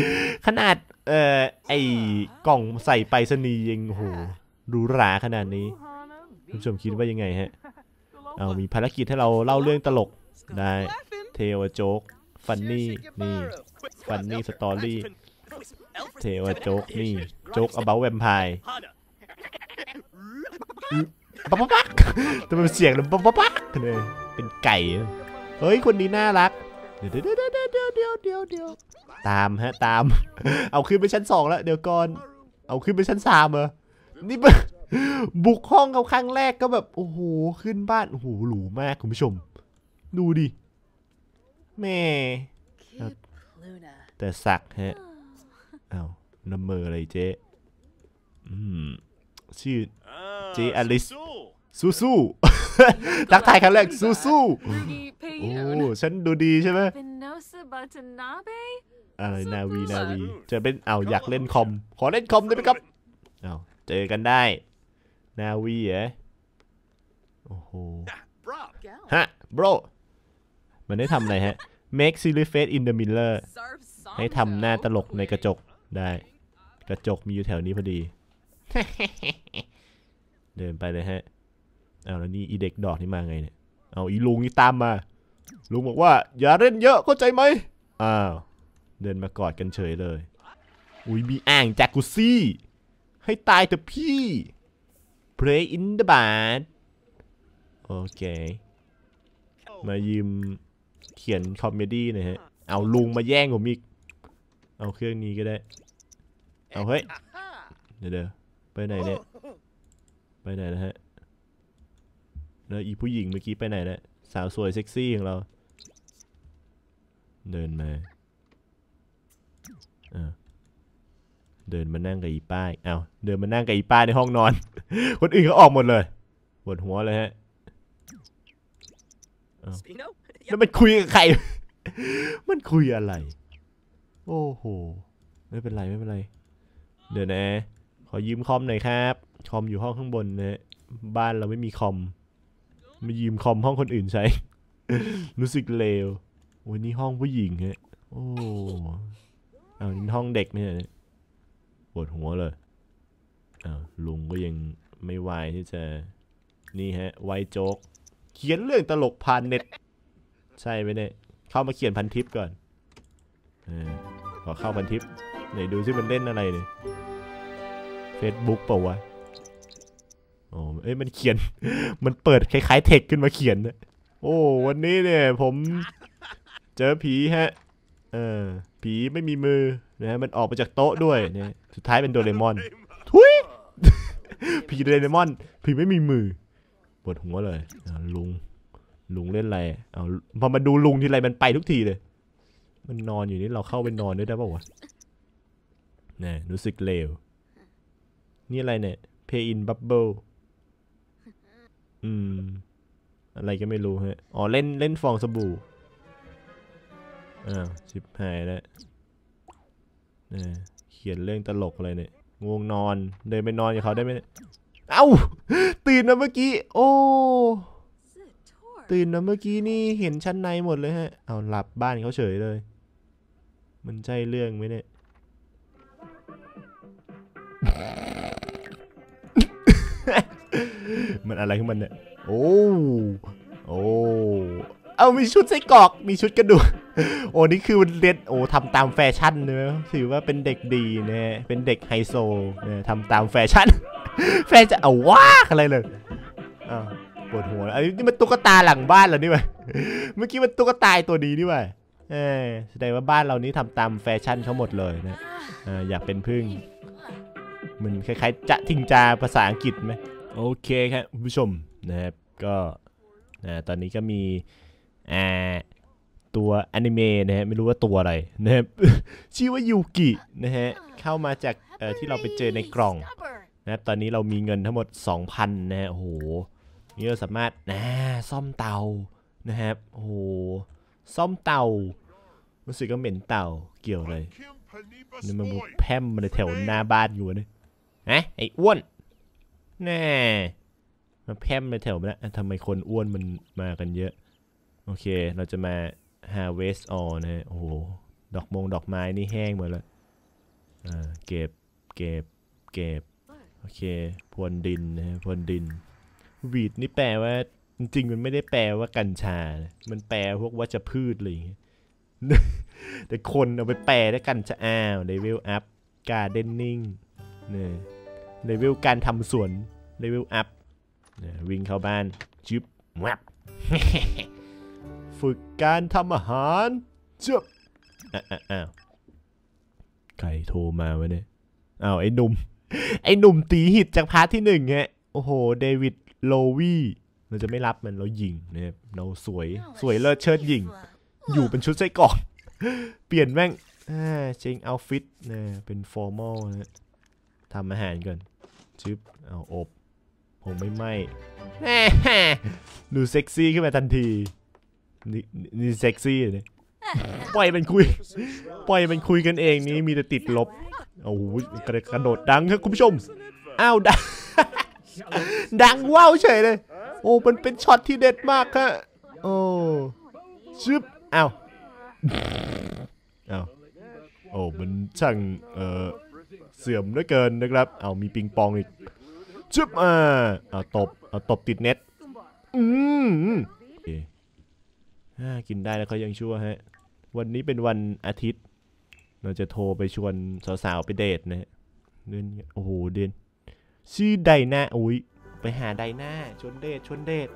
ไอ้กล่องใส่ไปรษณีย์ยังโอ้โหหรูหราขนาดนี้คุณผู้ชมคิดว่ายังไงฮะเอามีภารกิจให้เราเล่าเรื่องตลกได้เทวโจ๊กฟันนี่นี่ฟันนี่สตอรี่เทวโจ๊กนี่โจ๊ก about vampire ปั๊บปั๊บแต่มันเสียงเลยปั๊บปั๊บเลยเป็นไก่เฮ้ยคนนี้น่ารักเดี๋ยวตามฮะตามเอาขึ้นไปชั้น2แล้วเดี๋ยวก่อนเอาขึ้นไปชั้น3เหรอนี่บุกห้องเขาครั้งแรกก็แบบโอ้โหขึ้นบ้านโอ้โหหรูมากคุณผู้ชมดูดิแม่แต่สักฮะเอาน้ำเมออะไรเจ๊ชื่อเจอลิสสู้ทักทายครั้งแรกสู้โอ้ฉันดูดีใช่ไหมอะไรนาวีจะเป็นอยากเล่นคอมขอเล่นคอมได้ไหมครับเจอกันได้นาวีเหรอโอ้โหฮะ bro มันได้ทำอะไรฮะ make silly face in the mirror ให้ทำหน้าตลกในกระจกได้กระจกมีอยู่แถวนี้พอดี เดินไปเลยฮะแล้วนี่อีเด็กดอกนี่มาไงเนี่ยอีลุงนี่ตามมาลุงบอกว่าอย่าเล่นเยอะเข้าใจไหมเดินมากอดกันเฉยเลยอุ้ยมีอ่างจากุซี่ให้ตายเถอะพี่ Play in the bath โอเคมายืมเขียนคอมเมดี้หน่อยฮะเอาลุงมาแย่งผมอีกเอาเครื่องนี้ก็ได้เอาเฮ้ยเดี๋ยวไปไหนเนี่ยไปไหนนะฮะแล้วอีผู้หญิงเมื่อกี้ไปไหนนะสาวสวยเซ็กซี่ของเราเดินมาเดินมานั่งกับอีป้าเดินมานั่งกับอีป้าในห้องนอน คนอื่นเขาออกหมดเลยปวดหัวเลยฮะแล้วมันคุยกับใคร มันคุยอะไรโอ้โหไม่เป็นไรเดี๋ยวนะขอยืมคอมหน่อยครับคอมอยู่ห้องข้างบนนะบ้านเราไม่มีคอมมายืมคอมห้องคนอื่นใช้ รู้สึกเลววันนี้ห้องผู้หญิงฮะโอ้นี่ห้องเด็กไม่ใช่ปวดหัวเลยลุงก็ยังไม่วายที่จะนี่ฮะไวโจ๊กเขียนเรื่องตลกผ่านเน็ตใช่ไหมเนี่ยเข้ามาเขียนพันทิปก่อนขอเข้าพันทิปไหนดูซิมันเล่นอะไรเนี่ย Facebook เปล่าวะมันเขียน มันเปิดคล้ายๆเทคขึ้นมาเขียนนะโอ้วันนี้เนี่ยผมเจอผีฮะผีไม่มีมือนะมันออกมาจากโต๊ะด้วยเนี่ยสุดท้ายเป็นโดเรมอนทุย ผีโดเรมอนผีไม่มีมือปวดหัวเลยลุงเล่นอะไรพอมาดูลุงทีไรมันไปทุกทีเลยมันนอนอยู่นี่เราเข้าไปนอนด้วยได้ป่าววะเนี่ยรู้สึกเลวนี่อะไรเนี่ย Pay in Bubble อะไรก็ไม่รู้ฮะเล่นฟองสบู่ชิบหายแล้วเขียนเรื่องตลกอะไรเนี่ยง่วงนอนเดินไปนอนกับเขาได้ไหมตื่นมาเมื่อกี้โอ้ตื่นมาเมื่อกี้นี่เห็นชั้นในหมดเลยฮะหลับบ้านเขาเฉยเลยมันใช่เรื่องไหมเนี่ย มันอะไรของมันเนี่ยโอ้มีชุดไส้กรอกมีชุดกระดูกนี่คือเรียนทำตามแฟชั่นเนอะถือว่าเป็นเด็กดีนะเป็นเด็กไฮโซนะทำตามแฟชั่น แฟชั่นว้าอะไรเลยปวดหัวอันนี้มันตุ๊กตาหลังบ้านเหรอนี่วะ เมื่อกี้มันตุ๊กตาตัวดีนี่วะแสดงว่าบ้านเรานี้ทำตามแฟชั่นเขาหมดเลยนะอยากเป็นพึ่งมันคล้ายๆจะทิงจาภาษาอังกฤษไหมโอเคครับคุณผู้ชมนะครับก็ตอนนี้ก็มีตัวอนิเมะนะฮะไม่รู้ว่าตัวอะไรนะครับ ชื่อว่ายูกินะฮะเข้ามาจากที่เราไปเจอในกล่องนะครับตอนนี้เรามีเงินทั้งหมด 2,000 นะฮะโอ้โหนี่เราสามารถซ่อมเตานะครับโอ้โหซ่อมเตารู้สึกก็เหม็นเตาเกี่ยวเลยนี่มันแพร่มมาในแถวหน้าบ้านอยู่นะไอ้อ้วนแน่มาแพร่มไปแถวนั้นทำไมคนอ้วนมันมากันเยอะโอเคเราจะมา harvest all นะโอ้โหดอกไม้นี่แห้งหมดแล้วเก็บโอเคพรวนดินนะพรวนดินวีดนี่แปลว่าจริงๆมันไม่ได้แปลว่ากัญชามันแปลพวกวัชพืชอะไรอย่างเงี้ยแต่คนเอาไปแปลได้กัญชาเลเวลอัพการ์เดนนิ่งเนี่ยเลเวลการทำสวนเลเวลอัพวิ่งเข้าบ้านจิ๊บแวบ ฝึกการทำอาหารจิ๊บอ้าวใครโทรมาวะเนี่ยอ้าวไอ้หนุ่มตีหิตจากพาร์ทที่1ฮะโอ้โหเดวิดโลวี่เราจะไม่รับมันเราหยิงนะครับเราสวยเลิศเชิดหยิงอยู่เป็นชุดไส้กรอกเปลี่ยนแม่งเชิงเอาฟิตนะเป็นฟอร์มอลนะทำอาหารก่อนชิบเอาอบผมไม่ไหม้ดูเซ็กซี่ขึ้นมาทันทีนี่เซ็กซี่เลยปล่อยมันคุยกันเองนี้มีแต่ติดลบโอ้โหกระโดดดังครับคุณผู้ชมอ้าวดังว้าวเฉยเลยโอ้มันเป็นช็อตที่เด็ดมากครับโอ้ชิบอ้าวโอ้มันช่างเสื่อมเหลือเกินนะครับเอามีปิงปองอีกชิบเอาตบติดเน็ตกินได้แล้วเขายังชั่วฮะวันนี้เป็นวันอาทิตย์เราจะโทรไปชวนสาวๆไปเดทนะเดินโอ้โหเดินชื่อไดนาอุ้ยไปหาไดนาชวนเดท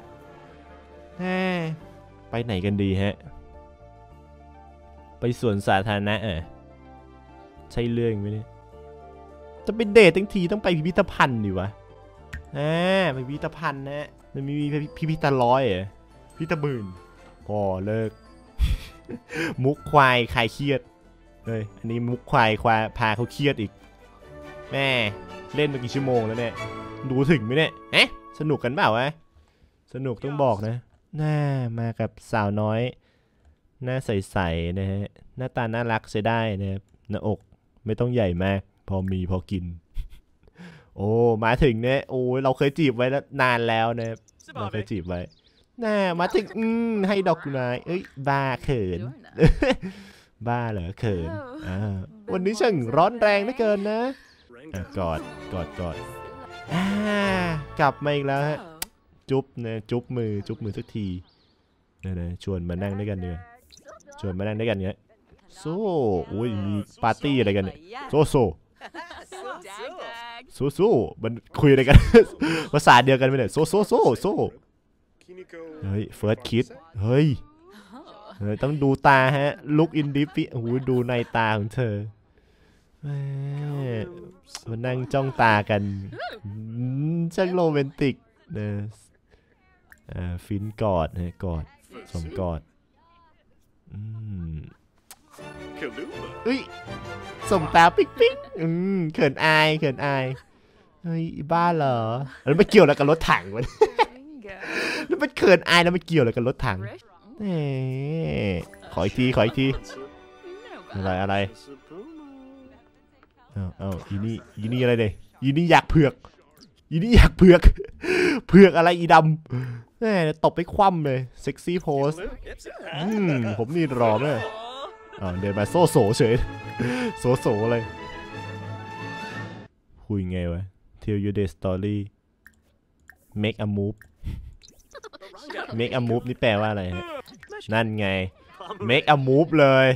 ไปไหนกันดีฮะไปสวนสาธารณะใช่เรื่องไหมเนี่ยจะไปเดททั้งทีต้องไปพิพิธภัณฑ์ดิวะไปพิพิธภัณฑ์นะมันมีพิพิธร้อยพิพิธหมื่นพอเลิก มุกควายคลายเครียดเลยอันนี้มุกควายพาเขาเครียดอีกแม่เล่นมากี่ชั่วโมงแล้วเนี่ยดูถึงไหมเนี่ยสนุกกันเปล่าวะสนุกต้องบอกนะมากับสาวน้อยหน้าใสๆนะฮะหน้าตาน่ารักใช้ได้นะครับหน้าอกไม่ต้องใหญ่มากพอมีพอกินโอ้มาถึงเนี่ยโอ้เราเคยจีบไว้นานแล้วนะครับเราเคยจีบไว้มาถึงให้ดอกกุหลาบเอ้ยบ้าเขิน บ้าเหรอเขินวันนี้ช่างร้อนแรงเหลือเกินนะกอดกลับมาอีกแล้วฮะจุ๊บนะจุ๊บมือสักทีนะชวนมานั่งด้วยกันเนี่ยชวนมานั่งด้วยกันเนี่ยโซ่อุ้ยมีปาร์ตี้อะไรกันเนี่ยโซ่มันคุยอะไรกันภาษาเดียวกันไหมเนี่ยโซ่เฮ้ยเฟิร์สคิดเฮ้ยต้องดูตาฮะลุกอินดิฟิโอ้โหดูในตาของเธอมานั่งจ้องตากันช่างโรแมนติกนะฟินกอดนะกอดสมกอดเฮ้ยสมตาปิ๊กเขินอายเฮ้ยบ้าเหรอแล้วไม่เกี่ยวอะไรกับรถถังวะแล้วมันเขินอายแล้วไม่เกี่ยวอะไรกับรถถังขออีกทีอะไรเอาอีนี่อะไรเนี่ยอีนี่อยากเผือกอะไรอีดำตบไปคว่ำเลยเซ็กซี่โพสผมนี่รอไหมเดินมาโซเฉยโซเลยคุยไงวะ Tell your day story make a move นี่แปลว่าอะไรฮะนั่นไง make a move เลย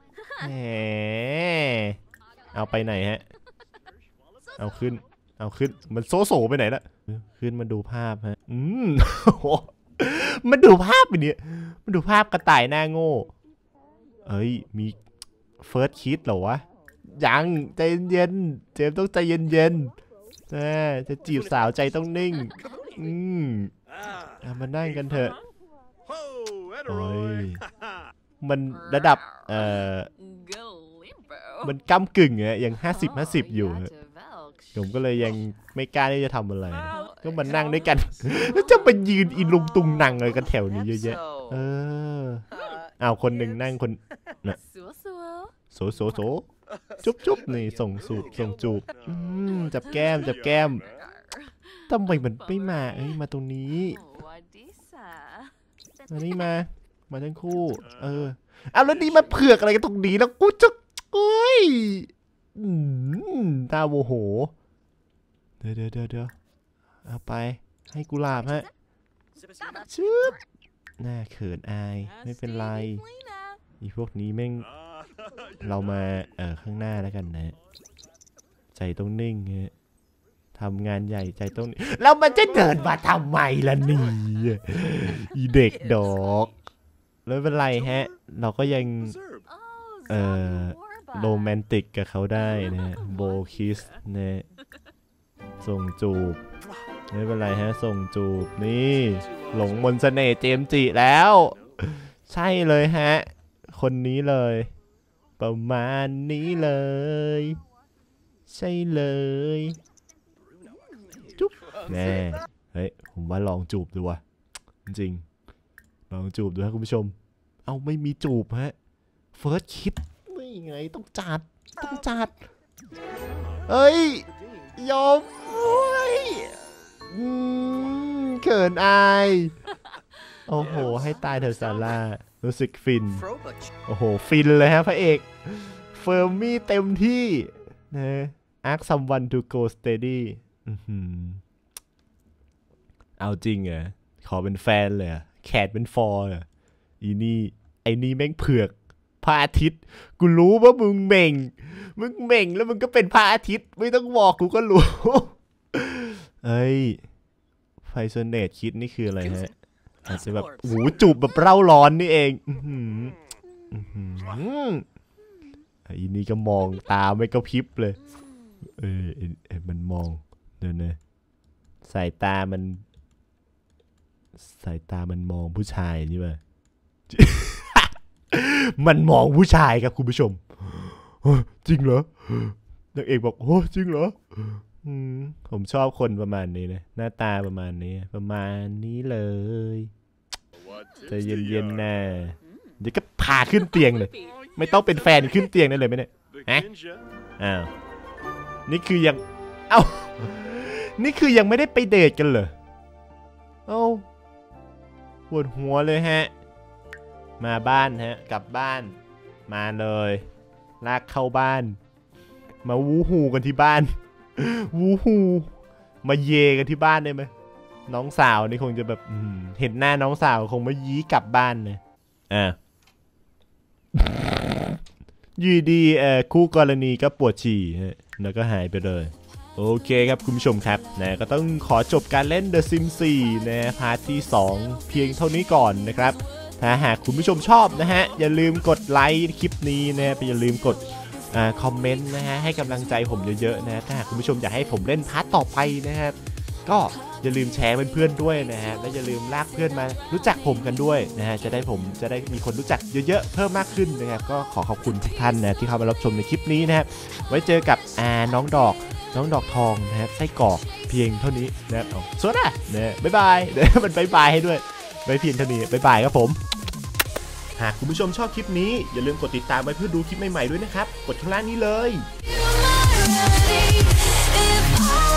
เอาไปไหนฮะเอาขึ้นมันโซไปไหนละขึ้นมาดูภาพฮะมันดูภาพไปเนี่ยมันดูภาพกระต่ายหน้าโง่เอ้ยมีเฟิร์สคิดเหรอวะยังใจเย็นเจมต้องใจเย็นจะจีบสาวใจต้องนิ่งมานั่งกันเถอะโอ้ยมันระดับมันก้ำกึ่งไงยัง50อยู่ผมก็เลยยังไม่กล้าที่จะทำอะไรก็มานั่งด้วยกันแล้วจะไปยืนอินลุงตุงนังอะไรกันแถวนี้เยอะแยะเอาคนหนึ่งนั่งคนน่ะโซจุ๊บนี่ส่งจูบจับแก้มทำไมมันไม่มามาตรงนี้มานี่มาทั้งคู่เอาแล้วนี่มาเผือกอะไรกันตรงนี้แล้วกูจะตาโมโหเดี๋ยวเอาไปให้กุหลาบฮะชืบหน้าเขินอายไม่เป็นไรอีพวกนี้แม่งเรามาข้างหน้าแล้วกันนะใจต้องนิ่งฮะทำงานใหญ่ใจต้องแล้วมันจะเดินมาทำไมล่ะนี่อีเด็กดอกแล้วเป็นไรฮะเราก็ยังโรแมนติกกับเขาได้นะโบคิสนะส่งจูบไม่เป็นไรฮะส่งจูบนี่หลงมนต์เสน่ห์เจมจิแล้วใช่เลยฮะคนนี้เลยประมาณนี้เลยใช่เลยจุ๊บแน่เฮ้ยผมว่าลองจูบดูว่ะจริงลองจูบดูครับคุณผู้ชมเอาไม่มีจูบฮะเฟิร์สคิดนี่ไงต้องจัดเฮ้ยยอมเขินอายโอ้โหให้ตายเธอซาร่ารู้สึกฟินโอ้โหฟินเลยฮะพระเอกเฟิร์มมี่เต็มที่นะ ask someone to go steady เอาจริงเหรอขอเป็นแฟนเลยแคทเป็นฟอร์เหรอไอ้นี่แม่งเผือกพระอาทิตย์กูรู้ว่ามึงเหม่งแล้วมึงก็เป็นพระอาทิตย์ไม่ต้องบอกกูก็รู้เอ้ยไฟโซเนตคิดนี่คืออะไรฮะอาจจะแบบหูจูบแบบเร่าร้อนนี่เองอีนี่ก็มองตาไม่กระพริบเลยมันมองเดี๋ยวนะสายตามันมองผู้ชายนี่ป่ะ มันมองผู้ชายครับคุณผู้ชมจริงเหรอนางเอกบอกโอ้จริงเหรอผมชอบคนประมาณนี้นะหน้าตาประมาณนี้เลยใจเย็นๆนะเดี๋ยวก็พาขึ้นเตียงเลยไม่ต้องเป็นแฟนขึ้นเตียงได้เลยไหมเนี่ยอ้าวนี่คือยังไม่ได้ไปเดทกันเหรอปวดหัวเลยฮะมาบ้านฮะกลับบ้านมาเลยลากเข้าบ้านมาวูฮูกันที่บ้านวูฮูมาเยกันที่บ้านได้ไหมน้องสาวนี่คงจะแบบเห็นหน้าน้องสาวคงมายี้กลับบ้านเลยอยู่ดีคู่กรณีก็ปวดฉี่แล้วก็หายไปเลยโอเคครับคุณผู้ชมครับนะก็ต้องขอจบการเล่น The Sims 4นะพาร์ทที่2เพียงเท่านี้ก่อนนะครับถ้าหากคุณผู้ชมชอบนะฮะอย่าลืมกดไลค์คลิปนี้นะอย่าลืมกดคอมเมนต์นะฮะให้กำลังใจผมเยอะๆนะถ้าหากคุณผู้ชมอยากให้ผมเล่นพาร์ทต่อไปนะครับก็อย่าลืมแชร์เพื่อนๆด้วยนะฮะและอย่าลืมลากเพื่อนมารู้จักผมกันด้วยนะฮะจะได้มีคนรู้จักเยอะๆเพิ่มมากขึ้นนะครับก็ขอขอบคุณทุกท่านนะที่เข้ามารับชมในคลิปนี้นะครับไว้เจอกับน้องดอกทองนะครับไส้กรอกเพียงเท่านี้นะครับสวัสดีนะบ๊ายบายมันบ๊ายบายให้ด้วยไว้เพียงเท่านี้บ๊ายบายครับผมหากคุณผู้ชมชอบคลิปนี้อย่าลืมกดติดตามไว้เพื่อดูคลิปใหม่ๆด้วยนะครับกดข้างล่างนี้เลย